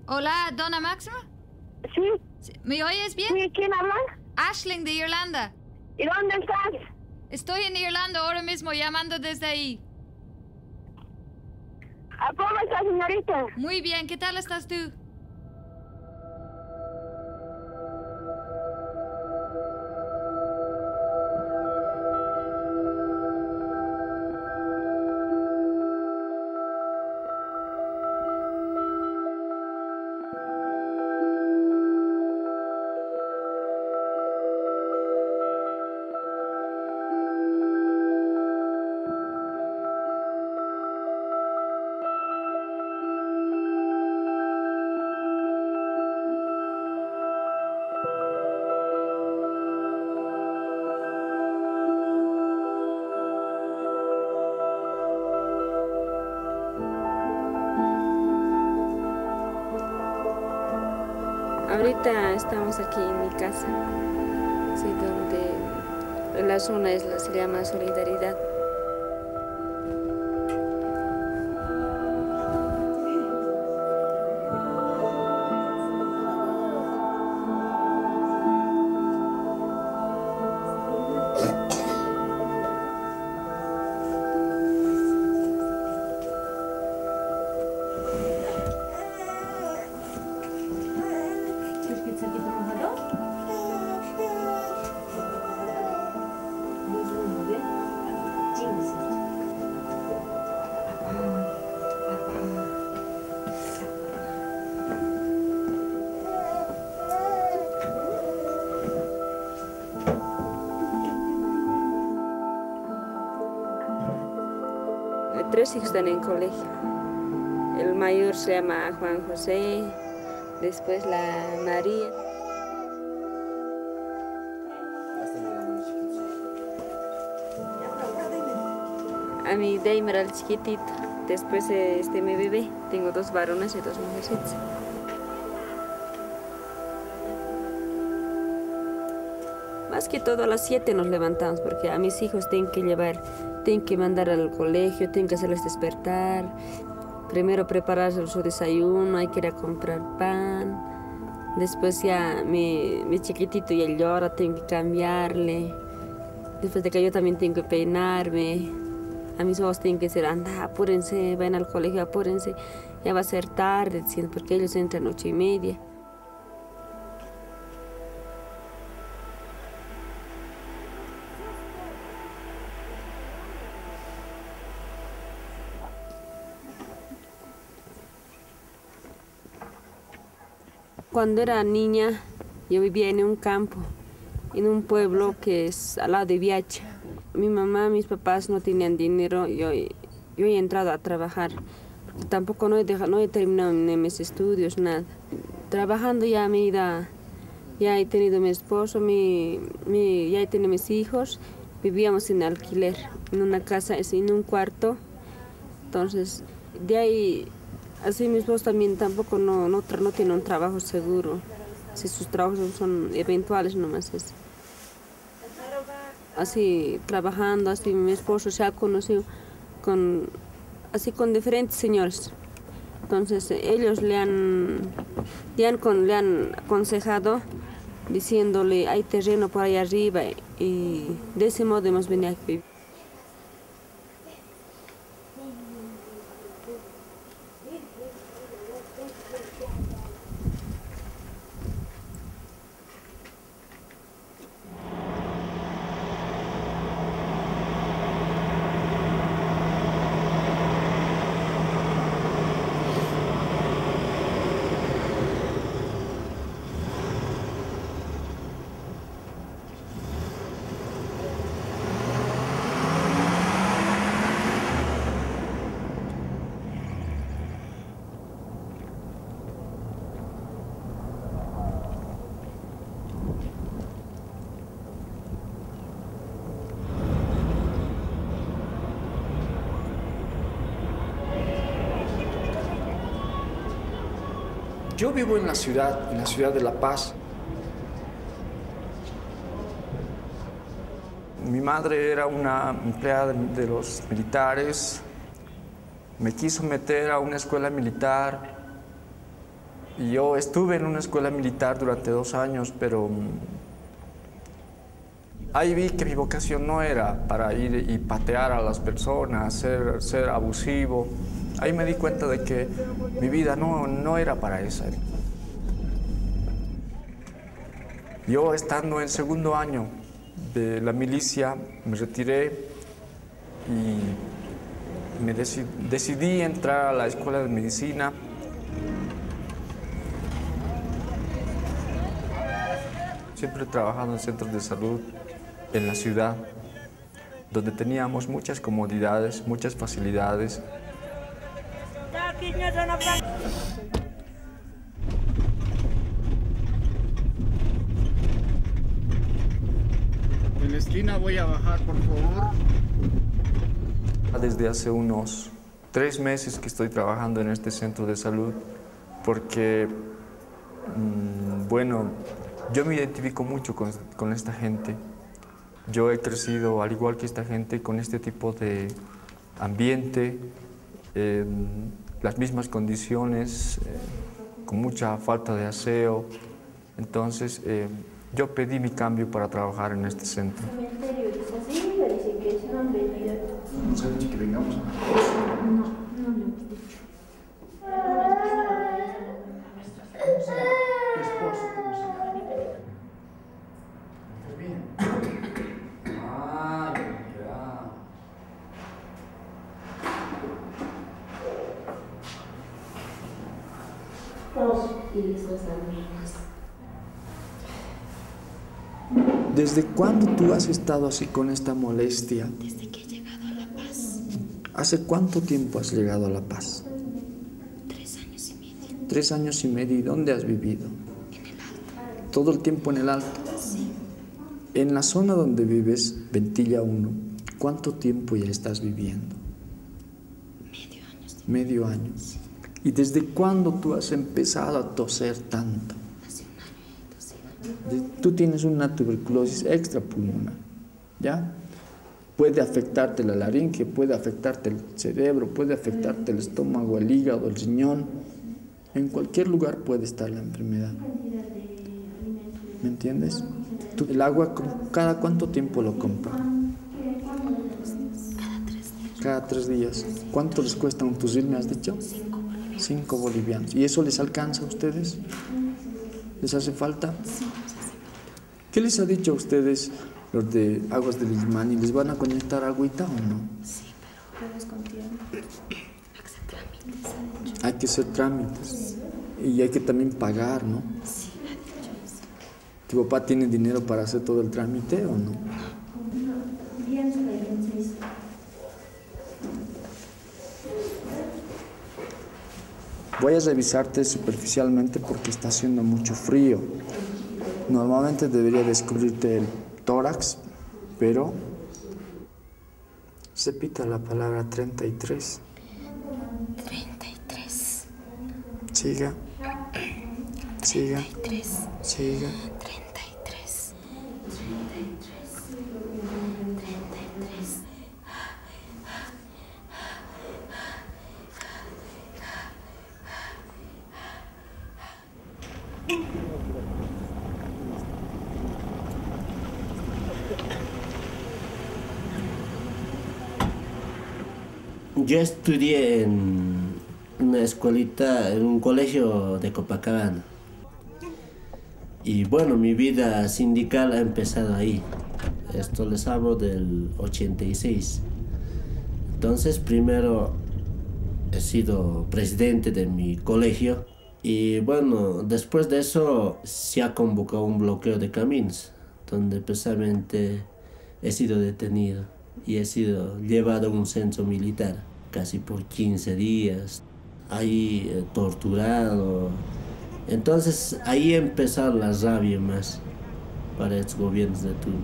Hola, dona Máxima. Sí. ¿Me oyes bien? Sí, ¿quién habla? Ashling de Irlanda. ¿Y dónde estás? Estoy en Irlanda ahora mismo llamando desde ahí. ¿Cómo estás, señorita? Muy bien, ¿qué tal estás tú? Ahorita estamos aquí en mi casa, sí, donde la zona se llama Solidaridad. Tres hijos están en colegio. El mayor se llama Juan José, después la María. A mi Deimer, al chiquitito. Después mi bebé. Tengo 2 varones y 2 mujercitas. Más que todo a las 7 nos levantamos porque a mis hijos tienen que mandar al colegio, tienen que hacerles despertar. Primero prepararse su desayuno, hay que ir a comprar pan. Después ya mi chiquitito ya llora, tengo que cambiarle. Después de que yo también tengo que peinarme. A mis ojos tienen que decir, anda, apúrense, vayan al colegio, apúrense. Ya va a ser tarde, porque ellos entran 8:30. Cuando era niña, yo vivía en un campo, en un pueblo que es al lado de Viacha. Mi mamá, mis papás no tenían dinero, yo he entrado a trabajar. Tampoco no he terminado mis estudios, nada. Trabajando ya ya he tenido mi esposo, ya he tenido mis hijos. Vivíamos en alquiler, en una casa, en un cuarto. Entonces, de ahí... Así mis esposos también tampoco no tienen un trabajo seguro. Si sus trabajos son eventuales nomás es. Así trabajando, así mi esposo se ha conocido con diferentes señores. Entonces ellos le han aconsejado diciéndole hay terreno por ahí arriba y de ese modo hemos venido aquí. Yo vivo en la ciudad de La Paz. Mi madre era una empleada de los militares. Me quiso meter a una escuela militar Yo estuve en una escuela militar durante 2 años, pero ahí vi que mi vocación no era para ir y patear a las personas, ser abusivo. Ahí me di cuenta de que mi vida no era para eso. Yo, estando en segundo año de la milicia, me retiré y me decidí entrar a la escuela de medicina. Siempre he trabajado en centros de salud en la ciudad, donde teníamos muchas comodidades, muchas facilidades. En la esquina voy a bajar, por favor. Desde hace unos 3 meses que estoy trabajando en este centro de salud, porque, bueno, yo me identifico mucho con esta gente. Yo he crecido, al igual que esta gente, con este tipo de ambiente, las mismas condiciones, con mucha falta de aseo. Entonces, yo pedí mi cambio para trabajar en este centro. ¿Nos han dicho que vengamos? No me hemos dicho. ¿Qué esposo tenemos acá? ¿Estás bien? Ah, ya. Todos y esos amigos. ¿Desde cuándo tú has estado así con esta molestia? Desde que he llegado a La Paz. ¿Hace cuánto tiempo has llegado a La Paz? 3 años y medio. 3 años y medio. ¿Y dónde has vivido? En el Alto. ¿Todo el tiempo en el Alto? Sí. En la zona donde vives, Ventilla 1, ¿cuánto tiempo ya estás viviendo? Medio año. Medio año. Sí. ¿Y desde cuándo tú has empezado a toser tanto? Hace 1 año y 2 semanas. Tú tienes una tuberculosis extrapulmonar, ¿ya? Puede afectarte la laringe, puede afectarte el cerebro, puede afectarte el estómago, el hígado, el riñón. En cualquier lugar puede estar la enfermedad. ¿Me entiendes? ¿Tú el agua cada cuánto tiempo lo compras? Cada 3 días. Cada 3 días. ¿Cuánto les cuesta un fusil, me has dicho? 5 bolivianos. 5 bolivianos. ¿Y eso les alcanza a ustedes? ¿Les hace falta? Sí, nos hace falta. ¿Qué les ha dicho a ustedes los de Aguas del Illimani? ¿Les van a conectar agüita o no? Sí, pero es con tiempo. Hace trámites, ha dicho. Hay que hacer trámites. Y hay que también pagar, ¿no? Sí, ha dicho eso. ¿Tu papá tiene dinero para hacer todo el trámite o no? Bien, se hizo. Voy a revisarte superficialmente porque está haciendo mucho frío. Normalmente debería descubrirte el tórax, pero repita la palabra 33. 33. Siga. Siga. 33. Siga. 33. 33. 33. Yo estudié en una escuelita, en un colegio de Copacabana. Y bueno, mi vida sindical ha empezado ahí. Esto les hablo del 86. Entonces, primero he sido presidente de mi colegio. Y bueno, después de eso se ha convocado un bloqueo de caminos, donde precisamente he sido detenido y he sido llevado a un centro militar casi por 15 días, ahí torturado. Entonces ahí empezó la rabia más para estos gobiernos de turno.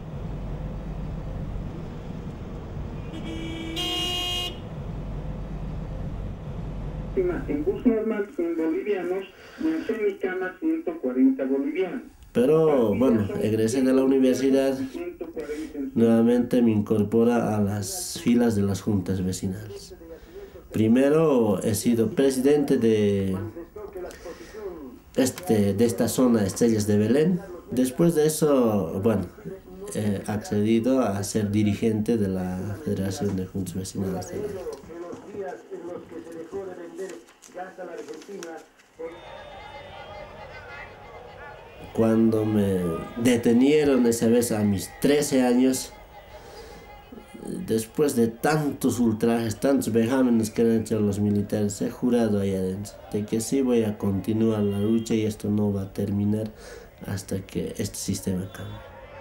En bus normal 100 bolivianos y en semicama 140 bolivianos. Pero bueno, egresé de la universidad, nuevamente me incorpora a las filas de las juntas vecinales. Primero he sido presidente de de esta zona, Estrellas de Belén. Después de eso, bueno, he accedido a ser dirigente de la Federación de Juntas Vecinales del Alto. Cuando me detenieron esa vez a mis 13 años, después de tantos ultrajes, tantos vejámenes que han hecho los militares, he jurado ahí adentro de que sí voy a continuar la lucha y esto no va a terminar hasta que este sistema cambie.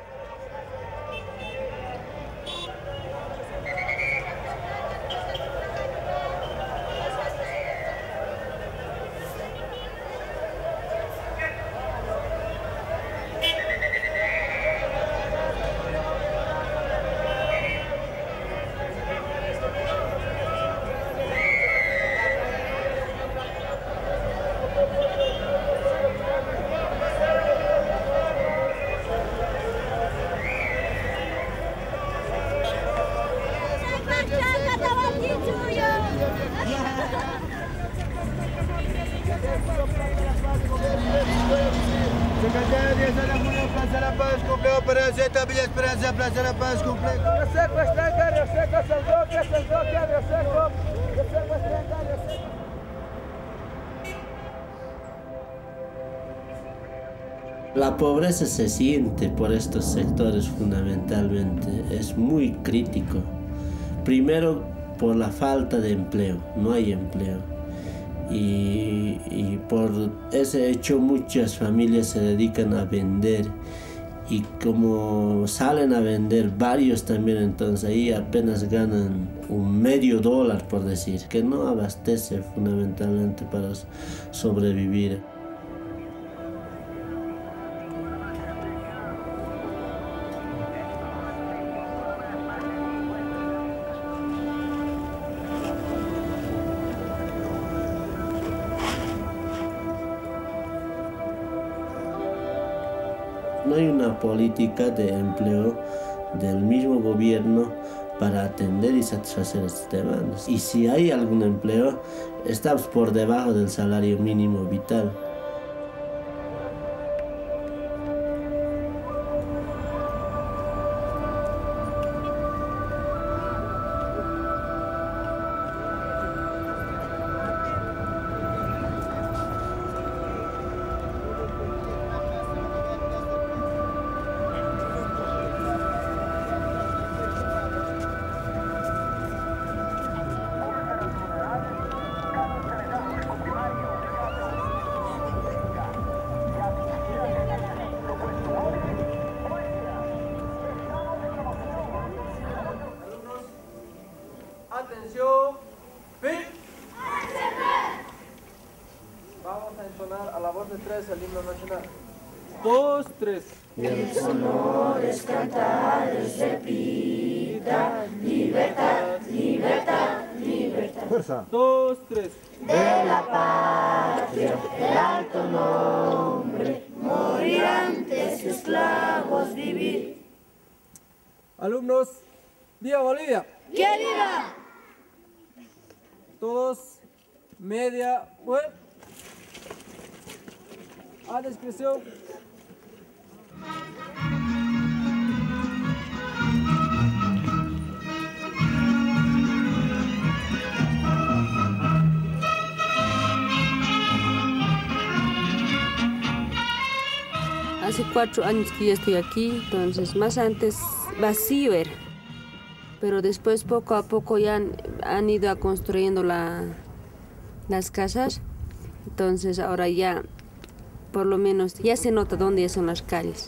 Secretaria de la Junta, Plaza La Paz, cumple operación, Villa Esperanza, Plaza La Paz, cumple. Reseco, estranca, reseco, Saldoque, reseco, estranca, reseco. La pobreza se siente por estos sectores fundamentalmente, es muy crítico. Primero por la falta de empleo, no hay empleo. Y por ese hecho muchas familias se dedican a vender y como salen a vender varios también, entonces ahí apenas ganan $0.50 por decir, que no abastece fundamentalmente para sobrevivir. No hay una política de empleo del mismo gobierno para atender y satisfacer estas demandas. Y si hay algún empleo, estamos por debajo del salario mínimo vital. Atención, fin. Vamos a entonar a la voz de 3 el himno nacional. 2, 3. Que sonores cantares repita, libertad, libertad, libertad. Fuerza. 2, 3. De la patria, del alto nombre, morir antes que esclavos vivir. Alumnos, ¡viva Bolivia! ¡Que viva! Todos, media, bueno. A discreción. Hace 4 años que ya estoy aquí, entonces más antes vacío era. Pero después poco a poco ya han ido construyendo las casas. Entonces ahora ya, por lo menos, ya se nota dónde son las calles.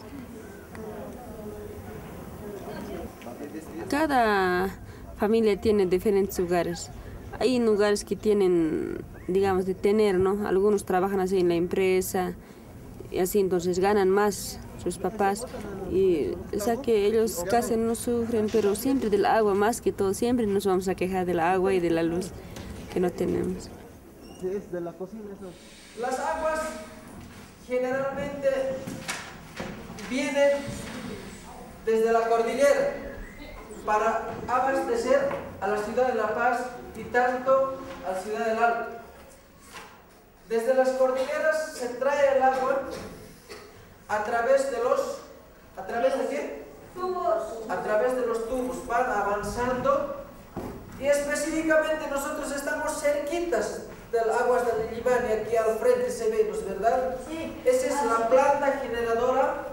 Cada familia tiene diferentes lugares. Hay lugares que tienen, digamos, de tener, ¿no? Algunos trabajan así en la empresa y así entonces ganan más sus papás. Y o sea que ellos casi no sufren, pero siempre del agua, más que todo, siempre nos vamos a quejar del agua y de la luz que no tenemos. Desde la cocina, eso. Las aguas generalmente vienen desde la cordillera para abastecer a la ciudad de La Paz y tanto a la ciudad del Alto. Desde las cordilleras se trae el agua a través de los... ¿A través de qué? Tubos. A través de los tubos. Van avanzando y específicamente nosotros estamos cerquitas del aguas del Illimani. Aquí al frente se ve, ¿no es verdad? Sí. Esa es la planta generadora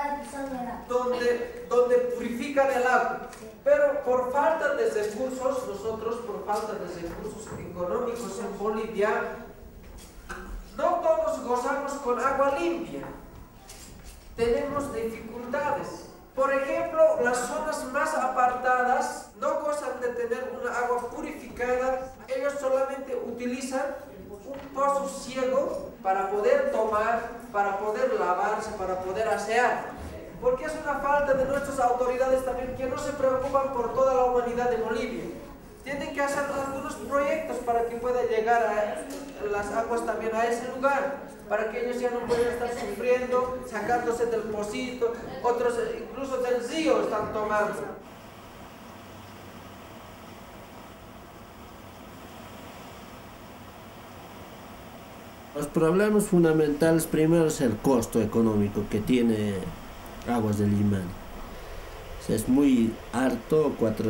donde purifican el agua. Pero por falta de recursos, nosotros por falta de recursos económicos en Bolivia, no todos gozamos con agua limpia. Tenemos dificultades. Por ejemplo, las zonas más apartadas no gozan de tener una agua purificada. Ellos solamente utilizan un pozo ciego para poder tomar, para poder lavarse, para poder asear. Porque es una falta de nuestras autoridades también que no se preocupan por toda la humanidad de Bolivia. Tienen que hacer algunos proyectos para que pueda llegar a las aguas también a ese lugar, para que ellos ya no puedan estar sufriendo, sacándose del pocito, otros incluso del río están tomando. Los problemas fundamentales primero es el costo económico que tiene Aguas del Illimani. Es muy alto,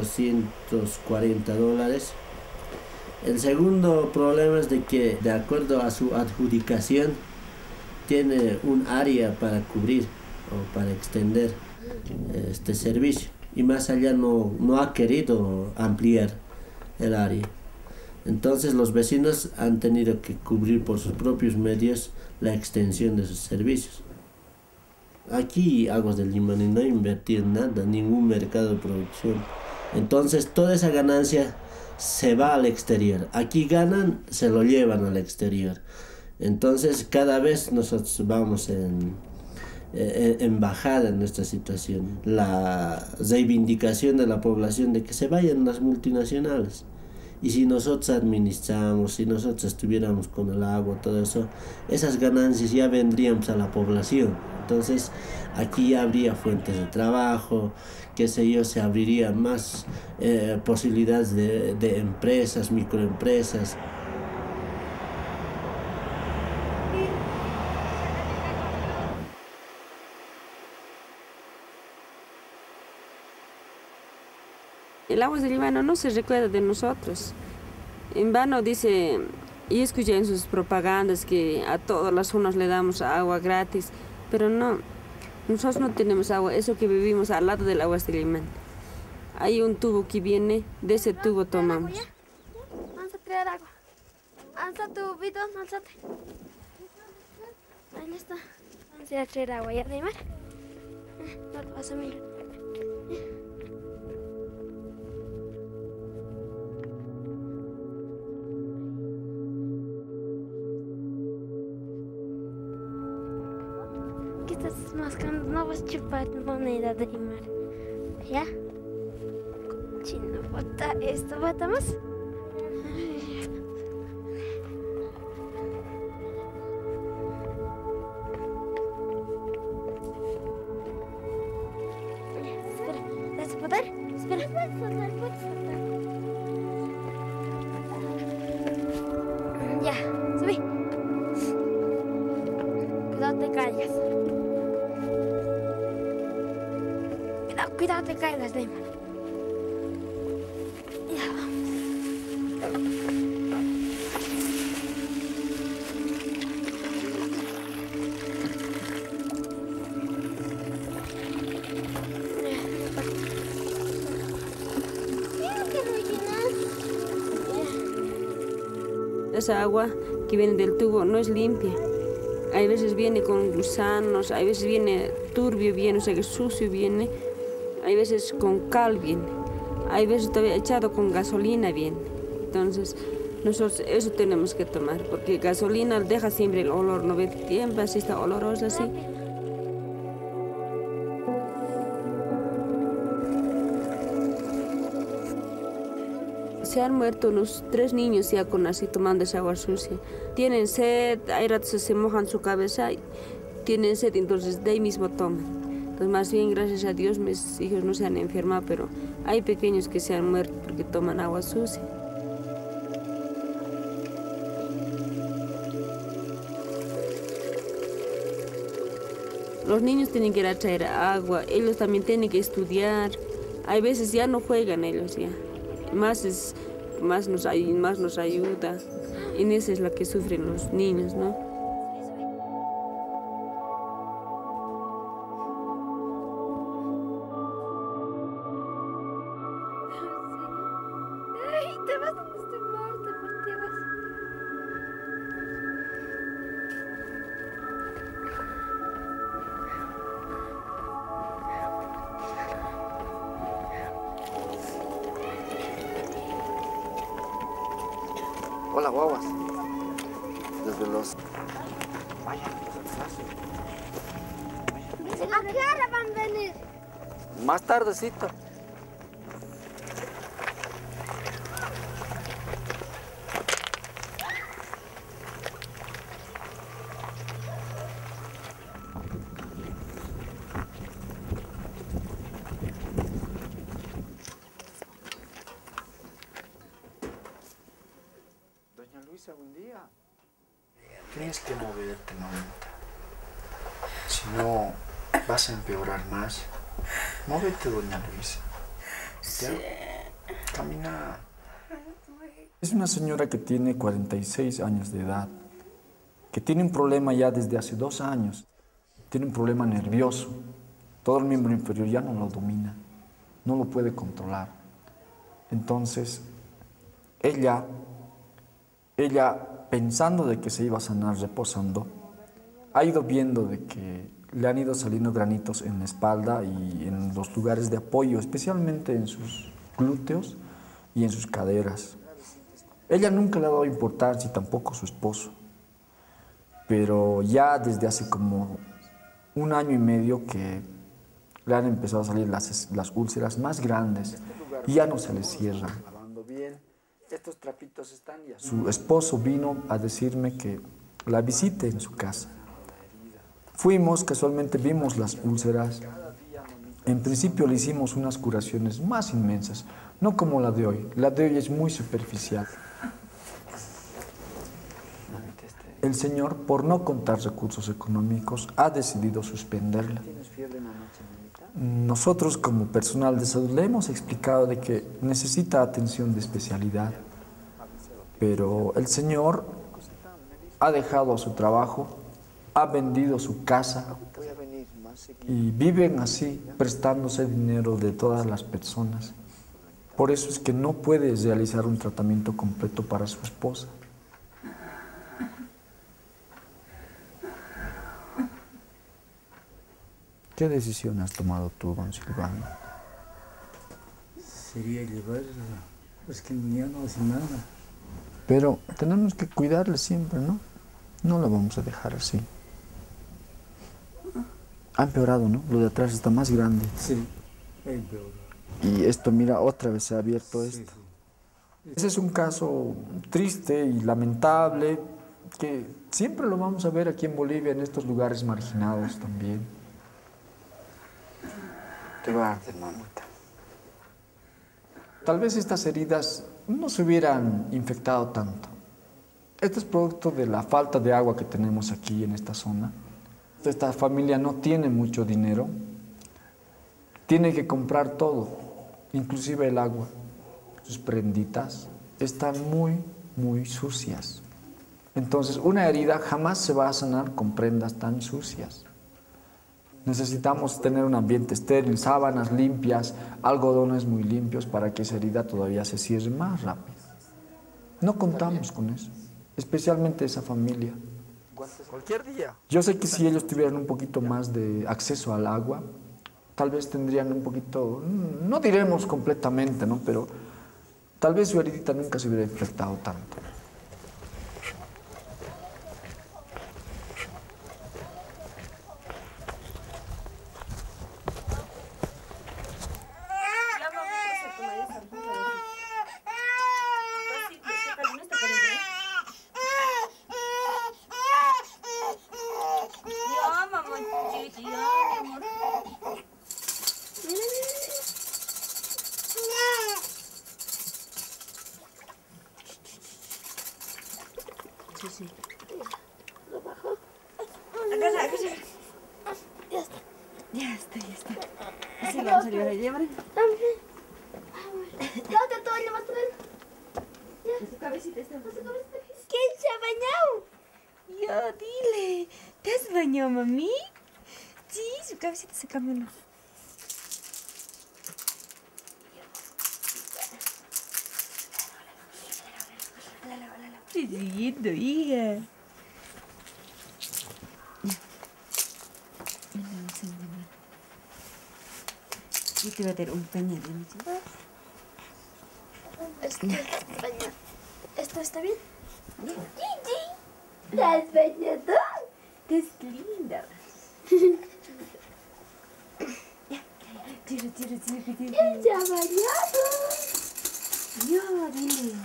$440. El segundo problema es de que, de acuerdo a su adjudicación, tiene un área para cubrir o para extender este servicio, y más allá no ha querido ampliar el área. Entonces los vecinos han tenido que cubrir por sus propios medios la extensión de sus servicios. Aquí Aguas del Illimani no ha invertido en nada, ningún mercado de producción. Entonces toda esa ganancia se va al exterior. Aquí ganan, se lo llevan al exterior. Entonces cada vez nosotros vamos en bajada en nuestra situación. La reivindicación de la población de que se vayan las multinacionales. Y si nosotros administramos, si nosotros estuviéramos con el agua, todo eso, esas ganancias ya vendrían a la población. Entonces aquí ya habría fuentes de trabajo, qué sé yo, se abrirían más posibilidades de empresas, microempresas. El Aguas del Illimani no se recuerda de nosotros. En vano dice, y escuché en sus propagandas que a todas las zonas le damos agua gratis, pero no, nosotros no tenemos agua, eso que vivimos al lado del Aguas del Illimani. Hay un tubo que viene, de ese tubo tomamos. Vamos a traer agua. Alza tu bidón, alzate. Ahí está. Vamos a ir a traer agua, ¿ya, Neymar? No te vas a mirar. ¿Qué estás mascando? No vas a chupar moneda de Neymar. ¿Ya? Chino, bota esto, bota más. Espera, ¿vas a poder? Espera. Puedes saltar. Ya, subí. Cuidado, te caigas. Cuidado, te caigas, Neymar. Ya vamos. Esa agua que viene del tubo no es limpia. Hay veces viene con gusanos, hay veces viene turbio, viene, o sea que sucio viene. Hay veces con cal viene. Hay veces todavía echado con gasolina viene. Entonces, nosotros eso tenemos que tomar, porque gasolina deja siempre el olor, no ve tiempo, así está olorosa así. Se han muerto unos 3 niños ya con así tomando esa agua sucia. Tienen sed, hay ratos se mojan su cabeza, tienen sed, entonces de ahí mismo toman. Entonces más bien gracias a Dios mis hijos no se han enfermado, pero hay pequeños que se han muerto porque toman agua sucia. Los niños tienen que ir a traer agua, ellos también tienen que estudiar. Hay veces ya no juegan ellos ya. Más nos ayuda. En eso es lo que sufren los niños, ¿no? Ay, te vas donde esté muerta, ¿por qué vas? Hola, guaguas. Desde los... Vayan, ¿A qué hora van a venir? más tardecito. Doña Luisa, buen día. Tienes que moverte, mamita. Si no, vas a empeorar más. Móvete, doña Luisa. ¿Ya? Camina. Es una señora que tiene 46 años de edad, que tiene un problema ya desde hace 2 años. Tiene un problema nervioso. Todo el miembro inferior ya no lo domina, no lo puede controlar. Entonces, ella pensando de que se iba a sanar reposando, ha ido viendo de que le han ido saliendo granitos en la espalda y en los lugares de apoyo, especialmente en sus glúteos y en sus caderas. Ella nunca le ha dado importancia y tampoco su esposo, pero ya desde hace como 1 año y medio que le han empezado a salir las úlceras más grandes y ya no se le cierran. Estos trapitos están ya. Su esposo vino a decirme que la visite en su casa. Fuimos, casualmente vimos las úlceras. En principio le hicimos unas curaciones más inmensas, no como la de hoy. La de hoy es muy superficial. El señor, por no contar recursos económicos, ha decidido suspenderla. Nosotros, como personal de salud, le hemos explicado de que necesita atención de especialidad, pero el señor ha dejado su trabajo, ha vendido su casa y viven así, prestándose dinero de todas las personas. Por eso es que no puede realizar un tratamiento completo para su esposa. ¿Qué decisión has tomado tú, don Silvano? Sería llevarla, es que ya no hace nada. Pero tenemos que cuidarle siempre, ¿no? No la vamos a dejar así. Ha empeorado, ¿no? Lo de atrás está más grande. Sí, ha empeorado. Y esto, mira, otra vez se ha abierto esto. Sí. Ese es un caso triste y lamentable que siempre lo vamos a ver aquí en Bolivia, en estos lugares marginados también. Te va a arder, mamita. Tal vez estas heridas no se hubieran infectado tanto. Esto es producto de la falta de agua que tenemos aquí en esta zona. Esta familia no tiene mucho dinero, tiene que comprar todo, inclusive el agua. Sus prenditas están muy sucias. Entonces, una herida jamás se va a sanar con prendas tan sucias. Necesitamos tener un ambiente estéril, sábanas limpias, algodones muy limpios para que esa herida todavía se cierre más rápido. No contamos con eso, especialmente esa familia. Cualquier día. Yo sé que si ellos tuvieran un poquito más de acceso al agua, tal vez tendrían un poquito, no diremos completamente, ¿no? Pero tal vez su heridita nunca se hubiera infectado tanto. vamos a llevar a llevar. Date todo, le vas a poner. Su cabecita está. ¿Quién se ha bañado? Yo, dile. ¿Te has bañado, mami? Sí, su cabecita se cambió. Qué lindo, hija. Yo te voy a dar un pañal, ¿no? ¿Esto está bien? ¿Te has bañado? Es linda. Tira. ¿Quién se ha bañado? Yo, dile.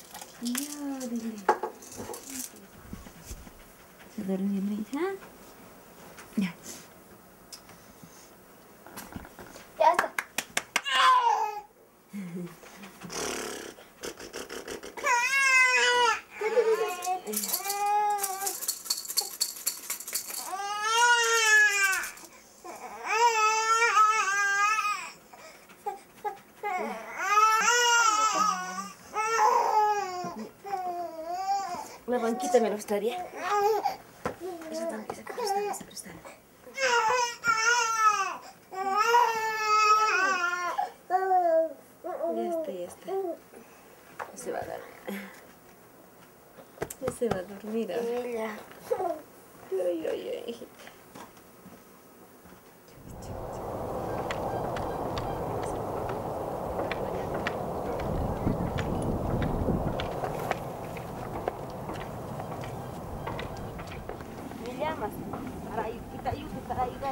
¿Se durmió, mi hija? Ya. Ya está. La banquita me lo gustaría. Eso también se presta. Ya está. Se va a dar. Ya se va a dormir. Emilia. Ay. Me llamas para ayudar.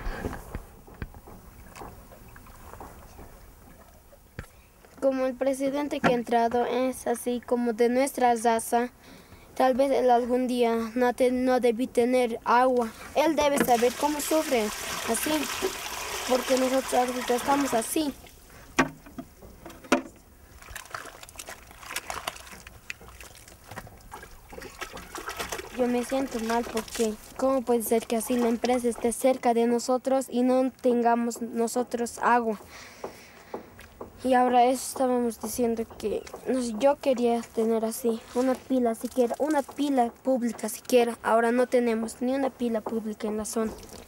Como el presidente que ha entrado es así como de nuestra raza, tal vez él algún día no debe tener agua. Él debe saber cómo sufre así, porque nosotros ahorita estamos así. Yo me siento mal porque ¿cómo puede ser que así la empresa esté cerca de nosotros y no tengamos nosotros agua? Y ahora eso estábamos diciendo que yo quería tener así, una pila siquiera, una pila pública siquiera. Ahora no tenemos ni una pila pública en la zona.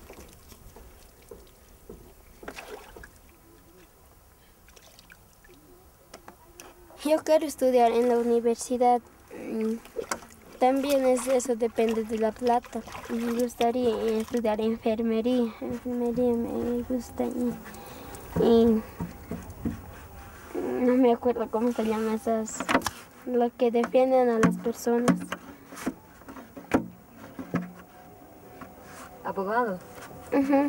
Yo quiero estudiar en la universidad. También eso depende de la plata. Me gustaría estudiar enfermería. Enfermería me gusta y no me acuerdo cómo se llaman esas, lo que defienden a las personas. ¿Abogado? Uh-huh.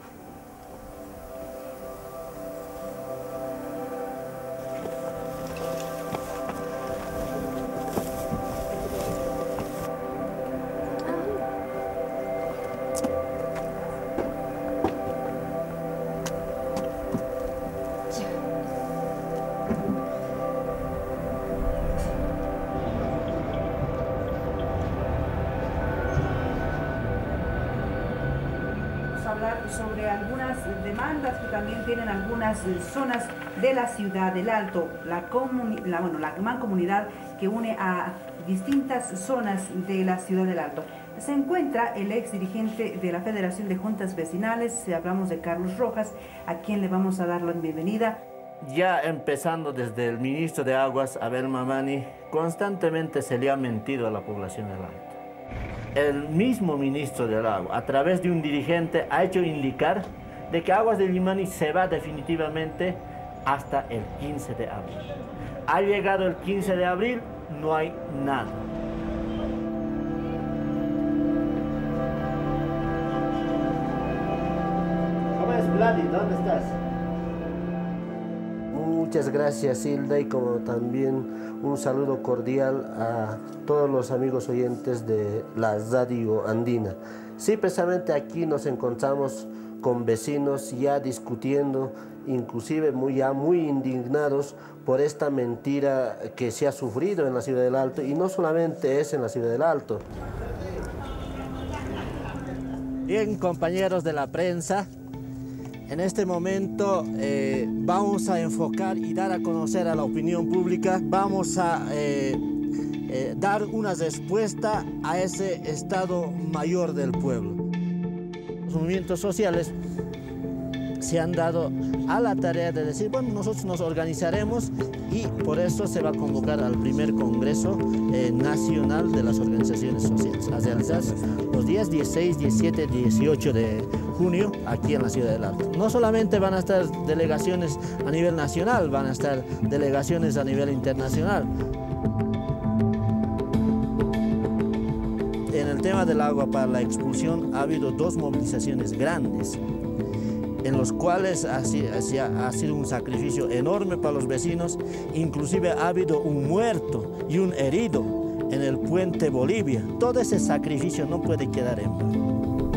Sobre algunas demandas que también tienen algunas zonas de la ciudad del Alto, la mancomunidad que une a distintas zonas de la ciudad del Alto. Se encuentra el ex dirigente de la Federación de Juntas Vecinales, hablamos de Carlos Rojas, a quien le vamos a dar la bienvenida. Ya empezando desde el ministro de Aguas, Abel Mamani, constantemente se le ha mentido a la población del Alto. El mismo ministro del Agua, a través de un dirigente, ha hecho indicar de que Aguas del Limani se va definitivamente hasta el 15 de abril. Ha llegado el 15 de abril, no hay nada. ¿Cómo es, Vladi? ¿Dónde estás? Muchas gracias, Hilda, y como también un saludo cordial a todos los amigos oyentes de la radio andina. Sí, precisamente aquí nos encontramos con vecinos ya discutiendo, inclusive muy indignados por esta mentira que se ha sufrido en la Ciudad del Alto, y no solamente es en la Ciudad del Alto. Bien, compañeros de la prensa, En este momento vamos a enfocar y dar a conocer a la opinión pública, vamos a dar una respuesta a ese Estado Mayor del pueblo. Los movimientos sociales se han dado a la tarea de decir, bueno, nosotros nos organizaremos y por eso se va a convocar al primer Congreso Nacional de las Organizaciones Sociales, a realizarse los días 16, 17, 18 de junio aquí en la ciudad del Alto. No solamente van a estar delegaciones a nivel nacional, van a estar delegaciones a nivel internacional. En el tema del agua para la expulsión ha habido 2 movilizaciones grandes, en los cuales ha sido un sacrificio enorme para los vecinos, inclusive ha habido un muerto y un herido en el puente Bolivia. Todo ese sacrificio no puede quedar en vano.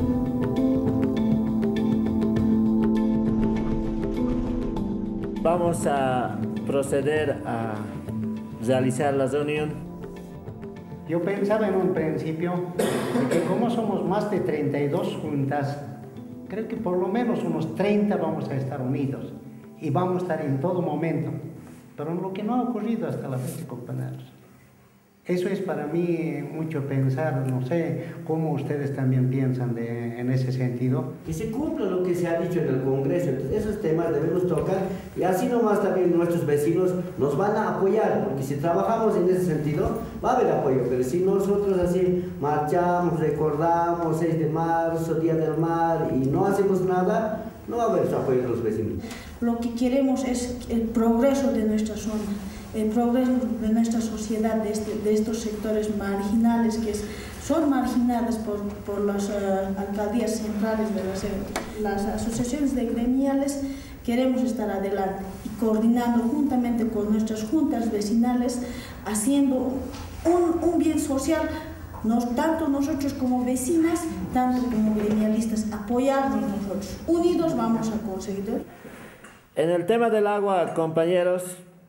Vamos a proceder a realizar la reunión. Yo pensaba en un principio de que como somos más de 32 juntas, creo que por lo menos unos 30 vamos a estar unidos y vamos a estar en todo momento. Pero lo que no ha ocurrido hasta la fecha, compañeros. Eso es para mí mucho pensar, no sé cómo ustedes también piensan en ese sentido. Que se cumpla lo que se ha dicho en el Congreso, entonces esos temas debemos tocar y así nomás también nuestros vecinos nos van a apoyar, porque si trabajamos en ese sentido va a haber apoyo, pero si nosotros así marchamos, recordamos 6 de marzo, Día del Mar y no hacemos nada, no va a haber apoyo de los vecinos. Lo que queremos es el progreso de nuestra zona, el progreso de nuestra sociedad, de estos sectores marginales que son marginados por las alcaldías centrales de las asociaciones de gremiales. Queremos estar adelante y coordinando juntamente con nuestras juntas vecinales, haciendo un bien social, tanto nosotros como vecinas, tanto como gremialistas, apoyarnos nosotros. Unidos vamos a conseguir. En el tema del agua, compañeros,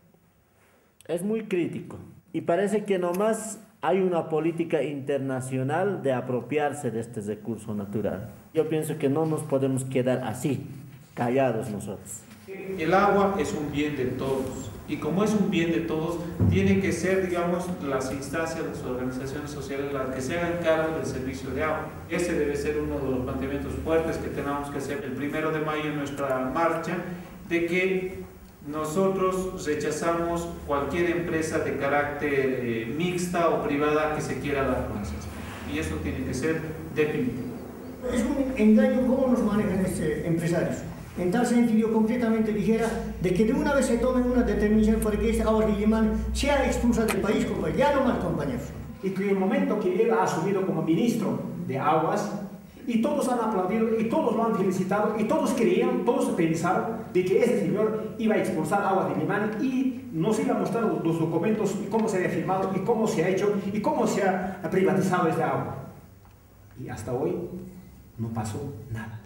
es muy crítico y parece que nomás hay una política internacional de apropiarse de este recurso natural. Yo pienso que no nos podemos quedar así, callados nosotros. El agua es un bien de todos y como es un bien de todos, tienen que ser, digamos, las instancias, las organizaciones sociales las que se hagan cargo del servicio de agua. Ese debe ser uno de los planteamientos fuertes que tenemos que hacer el 1 de mayo en nuestra marcha, de que nosotros rechazamos cualquier empresa de carácter mixta o privada que se quiera dar con esas. Y eso tiene que ser definitivo. Es un engaño cómo nos manejan estos empresarios. En tal sentido, concretamente dijera de que de una vez se tome una determinación para que este Aguas de Limán sea expulsado del país, compañeros. Ya no más, compañeros. Y que el momento que él ha asumido como ministro de Aguas, y todos han aplaudido, y todos lo han felicitado, y todos creían, todos pensaron de que este señor iba a expulsar Aguas de Limán y nos iba a mostrar los documentos y cómo se había firmado, y cómo se ha hecho, y cómo se ha privatizado esta agua. Y hasta hoy no pasó nada.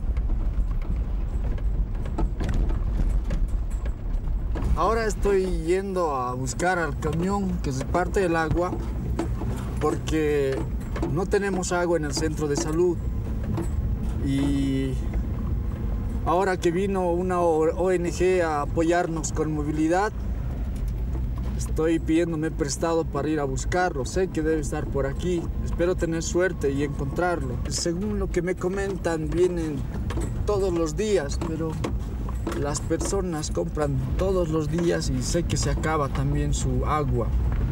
Ahora estoy yendo a buscar al camión que reparte el agua porque no tenemos agua en el centro de salud. Y ahora que vino una ONG a apoyarnos con movilidad, estoy pidiéndome prestado para ir a buscarlo. Sé que debe estar por aquí. Espero tener suerte y encontrarlo. Según lo que me comentan, vienen todos los días, pero las personas compran todos los días y sé que se acaba también su agua.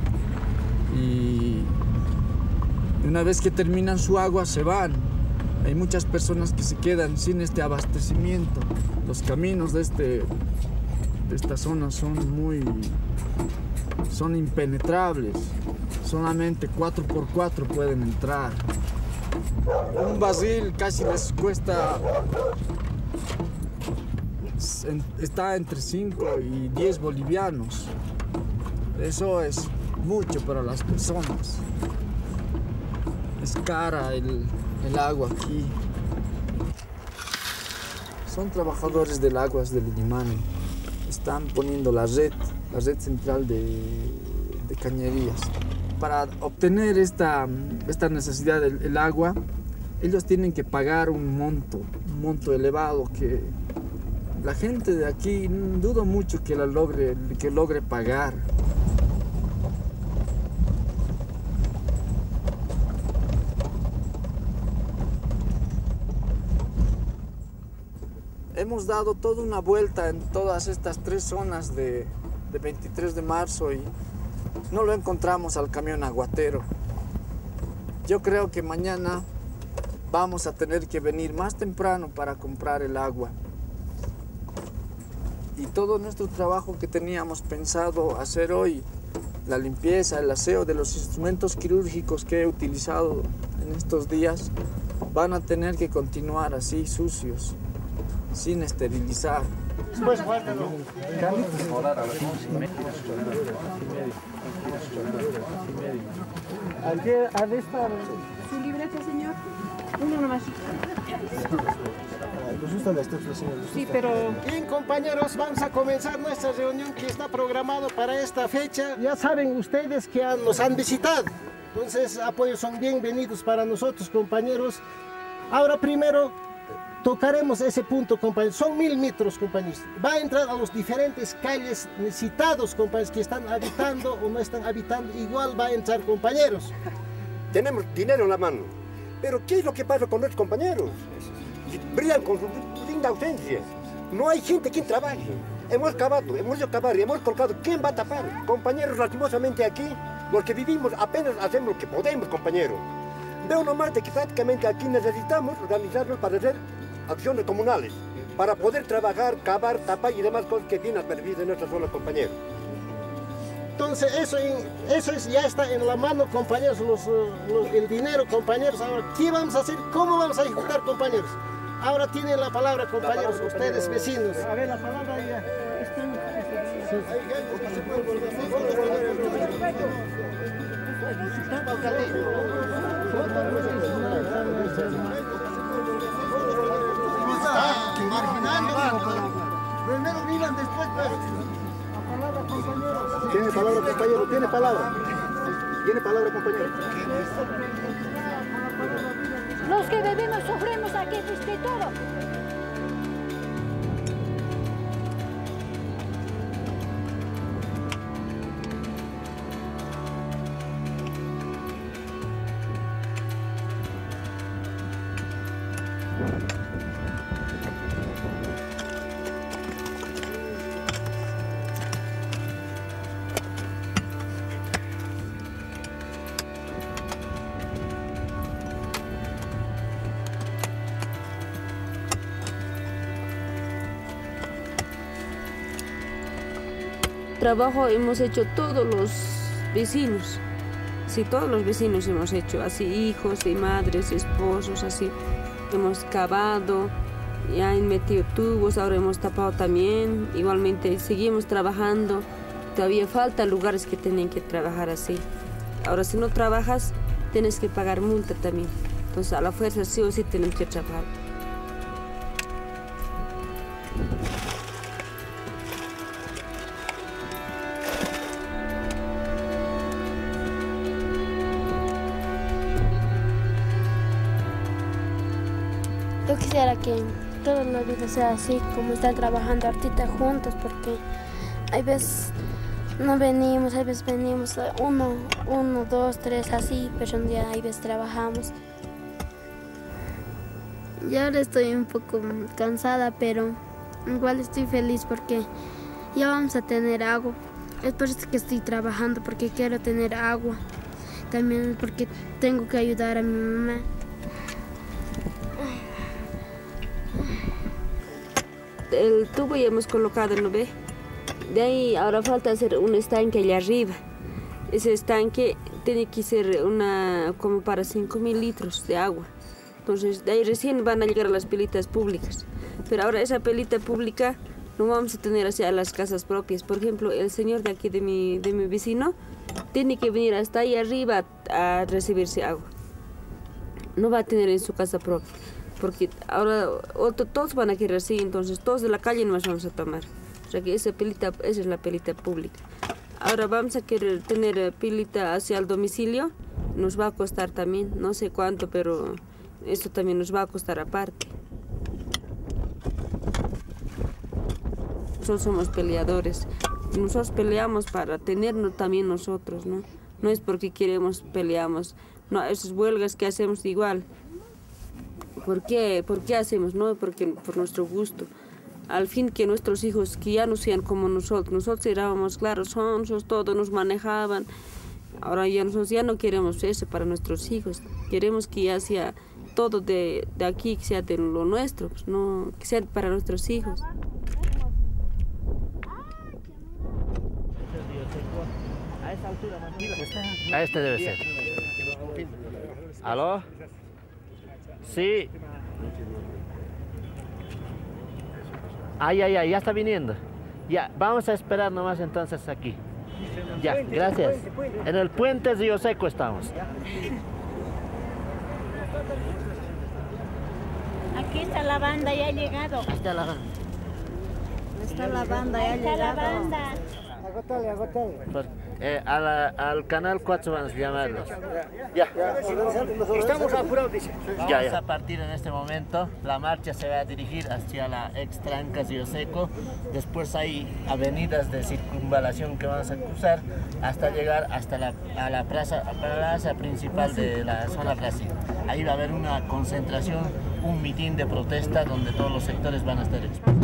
Y una vez que terminan su agua, se van. Hay muchas personas que se quedan sin este abastecimiento. Los caminos de esta zona son impenetrables. Solamente 4x4 pueden entrar. Un barril casi les cuesta, está entre 5 y 10 bolivianos. Eso es mucho para las personas. Es cara el agua aquí. Son trabajadores del Aguas del Limani. Están poniendo la red central de cañerías. Para obtener esta necesidad del agua, ellos tienen que pagar un monto elevado que La gente de aquí dudo mucho que logre pagar. Hemos dado toda una vuelta en todas estas 3 zonas de 23 de marzo y no lo encontramos al camión aguatero. Yo creo que mañana vamos a tener que venir más temprano para comprar el agua. Y todo nuestro trabajo que teníamos pensado hacer hoy, la limpieza, el aseo de los instrumentos quirúrgicos que he utilizado en estos días, van a tener que continuar así, sucios, sin esterilizar. Después guárdalo. ¿Al estar ¿Su libreta, señor? Uno nomás. Sí, pero... Bien, compañeros, vamos a comenzar nuestra reunión que está programado para esta fecha. Ya saben ustedes que nos han visitado. Entonces, apoyos son bienvenidos para nosotros, compañeros. Ahora primero tocaremos ese punto, compañeros. Son 1000 metros, compañeros. Va a entrar a los diferentes calles necesitados, compañeros, que están habitando o no están habitando. Igual va a entrar, compañeros. Tenemos dinero en la mano. Pero ¿qué es lo que pasa con nuestros compañeros? Brillan con su linda ausencia. No hay gente que trabaje. Hemos cavado, hemos ido a cavar y hemos colocado. ¿Quién va a tapar? Compañeros, lastimosamente aquí, los que vivimos apenas hacemos lo que podemos, compañeros. Veo nomás de que prácticamente aquí necesitamos organizarnos para hacer acciones comunales, para poder trabajar, cavar, tapar y demás cosas que vienen a beneficio de nuestra zona, compañeros. Entonces eso ya está en la mano, compañeros, el dinero, compañeros. Ahora, ¿qué vamos a hacer? ¿Cómo vamos a ejecutar, compañeros? Ahora tienen la palabra, compañeros, ustedes vecinos. A ver, la palabra ya. Primero miran, después Tiene palabra, compañero, tiene palabra. Tiene palabra, compañero. Los que vivimos sufrimos aquí desde todo. Trabajo hemos hecho todos los vecinos, sí, todos los vecinos hemos hecho, así hijos y madres, esposos, así. Hemos cavado, ya han metido tubos, ahora hemos tapado también, igualmente seguimos trabajando, todavía falta lugares que tienen que trabajar así. Ahora si no trabajas, tienes que pagar multa también, entonces a la fuerza sí o sí tenemos que trabajar. Yo quisiera que toda la vida sea así, como están trabajando ahorita juntos, porque hay veces no venimos, hay veces venimos uno, dos, tres, así, pero un día hay veces trabajamos. Y ahora estoy un poco cansada, pero igual estoy feliz porque ya vamos a tener agua. Es por eso que estoy trabajando, porque quiero tener agua. También porque tengo que ayudar a mi mamá. El tubo ya hemos colocado, ¿no ve? De ahí ahora falta hacer un estanque allá arriba. Ese estanque tiene que ser como para 5.000 litros de agua. Entonces de ahí recién van a llegar a las pilitas públicas. Pero ahora esa pilita pública no vamos a tener hacia las casas propias. Por ejemplo, el señor de aquí de mi vecino tiene que venir hasta ahí arriba a recibirse agua. No va a tener en su casa propia. Porque ahora todos van a querer así, entonces todos de la calle nos vamos a tomar. O sea que esa es la pilita pública. Ahora vamos a querer tener pilita hacia el domicilio, nos va a costar también, no sé cuánto, pero esto también nos va a costar aparte. nosotros somos peleadores. Nosotros peleamos para tenernos también nosotros, ¿no? No es porque queremos, peleamos. No, esas huelgas que hacemos igual. ¿Por qué hacemos? No, porque por nuestro gusto. Al fin que nuestros hijos que ya no sean como nosotros éramos claros, sonsos, todos nos manejaban. Ahora ya nosotros ya no queremos eso para nuestros hijos. Queremos que ya sea todo de aquí, que sea de lo nuestro, pues no, que sea para nuestros hijos. A este debe ser. ¿Aló? Sí. Ya está viniendo. Ya, vamos a esperar nomás entonces aquí. Ya, gracias. En el puente Río Seco estamos. Aquí está la banda, ya ha llegado. Ahí está la banda. Está la banda, ya ha llegado. Está la banda. Al canal 4 vamos a llamarlos. Ya. Estamos apurados, dice. Vamos a partir en este momento. La marcha se va a dirigir hacia la ex Trancas Río Seco. Después hay avenidas de circunvalación que vamos a cruzar hasta llegar hasta la plaza principal de la zona Brasil. Ahí va a haber una concentración, un mitin de protesta donde todos los sectores van a estar expuestos.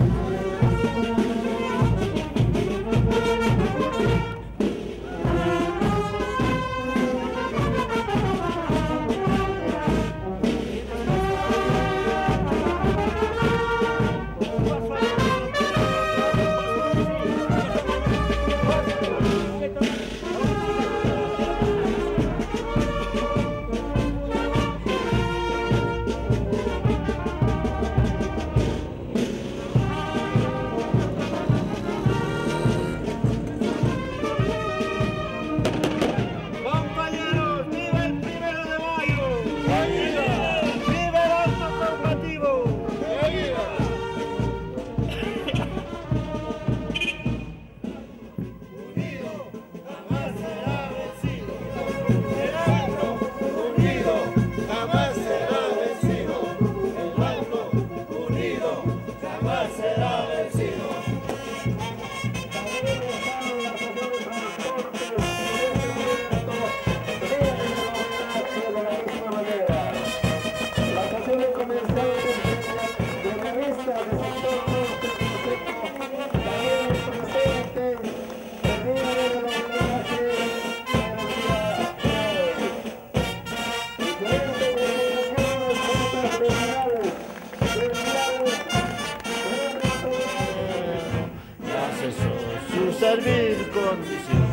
Servir condición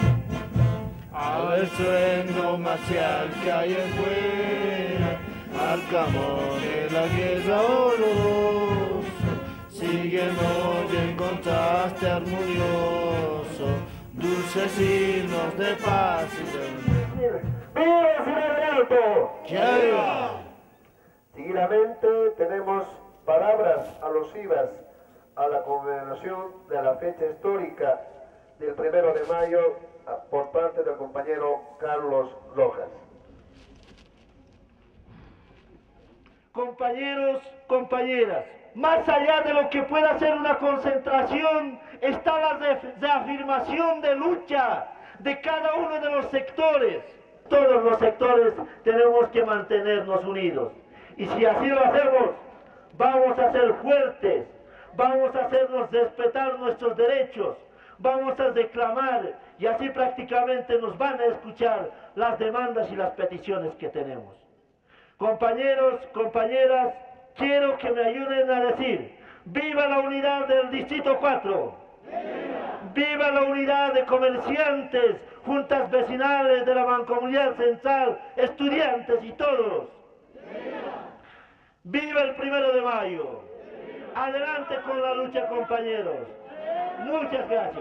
al sueño marcial que hay afuera, al clamor de la guerra oloroso, síguenos y en contraste armonioso, dulces himnos de paz y de... ¡Viva Ciudad del Alto! ¡Que arriba! Seguidamente tenemos palabras alusivas a la conmemoración de la fecha histórica del 1 de mayo por parte del compañero Carlos Rojas. Compañeros, compañeras, más allá de lo que pueda ser una concentración, está la reafirmación de lucha de cada uno de los sectores. Todos los sectores tenemos que mantenernos unidos. Y si así lo hacemos, vamos a ser fuertes. Vamos a hacernos respetar nuestros derechos, vamos a reclamar y así prácticamente nos van a escuchar las demandas y las peticiones que tenemos. Compañeros, compañeras, quiero que me ayuden a decir, ¡viva la unidad del Distrito 4! ¡Viva la unidad de comerciantes, juntas vecinales de la Mancomunidad Central, estudiantes y todos! ¡Viva el 1 de mayo! Adelante con la lucha, compañeros. Muchas gracias.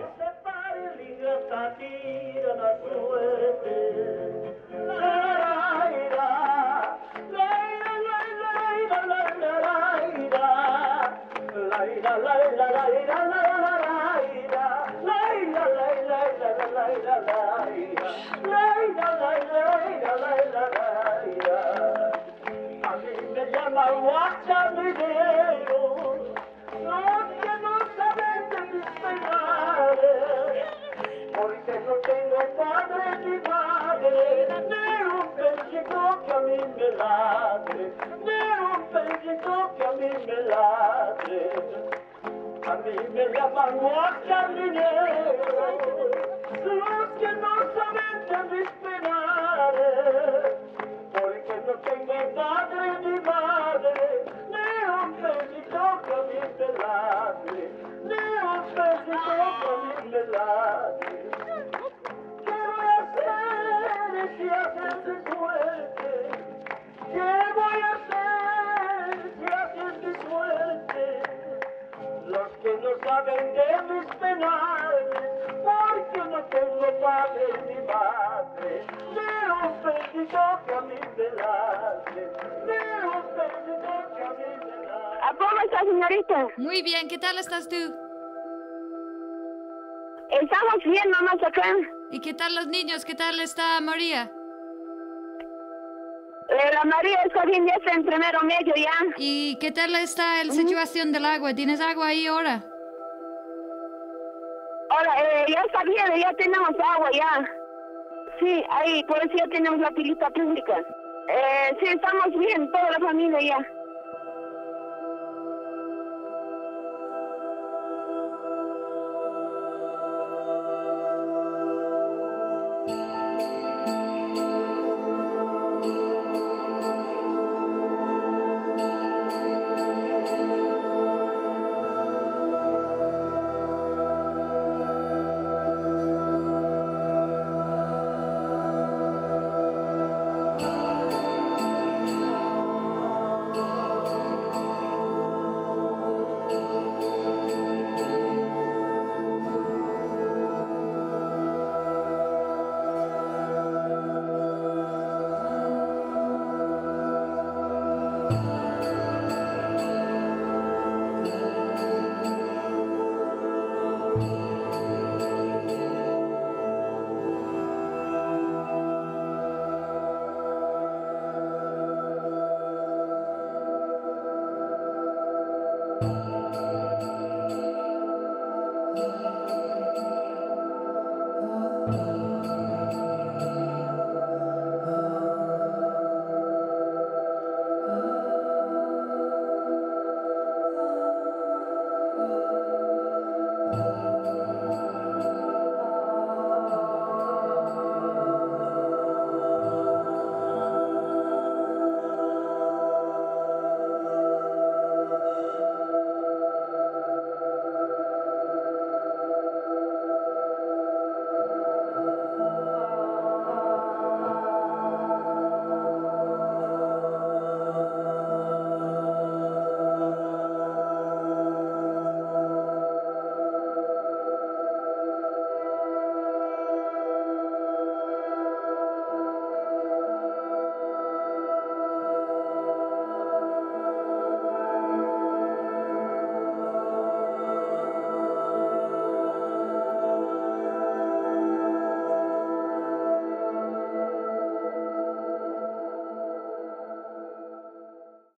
Así me llama WhatsApp video. No quiero saber no tengo padre ni madre, ni un pellizco que a mí me ladre, ni un pellizco que a mí me ladre. A mí me llaman guacardinero, los que no saben de mis penares, porque no tengo padre ni madre, ni un pellizco que a mí me ladre, ni un pellizco que a mí me ladre. ¿Qué voy a hacer si haces mi suerte? ¿Qué voy a hacer si haces mi suerte? Los que no saben de mis penales, porque no tengo padre ni madre, ni un pellizco que a mí me ladre, ni un pellizco que a mí me ladre. ¿Cómo está, señorita? Muy bien, ¿qué tal estás tú? Estamos bien, mamá, acá. ¿Y qué tal los niños? ¿Qué tal está María? La María está bien, ya está en primero medio ya. ¿Y qué tal está la situación del agua? ¿Tienes agua ahí ahora? Ahora, ya está bien, ya tenemos agua ya. Sí, ahí, por eso ya tenemos la pilita pública. Sí, estamos bien, toda la familia ya.